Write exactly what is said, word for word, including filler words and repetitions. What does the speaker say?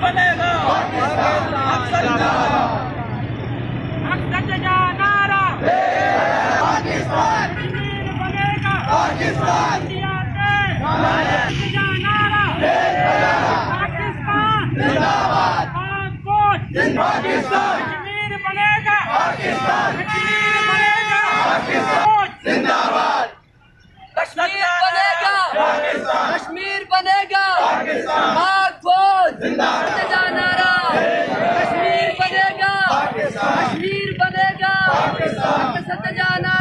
बनेगा, नारा पाकिस्तान बनेगा, पाकिस्तान पाकिस्तान जिंदाबाद, पाकिस्तान कश्मीर बनेगा, पाकिस्तान बनेगा, पाकिस्तान जिंदाबाद, कश्मीर बनेगा, पाकिस्तान कश्मीर बनेगा, पाकिस्तान पाक फौज जिंदाबाद, नारा कश्मीर बनेगा, पाकिस्तान कश्मीर बनेगा, पाकिस्तान सत्या